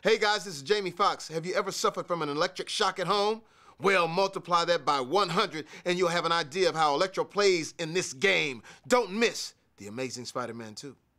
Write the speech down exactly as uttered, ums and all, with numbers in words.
Hey guys, this is Jamie Foxx. Have you ever suffered from an electric shock at home? Well, multiply that by one hundred and you'll have an idea of how Electro plays in this game. Don't miss The Amazing Spider-Man two.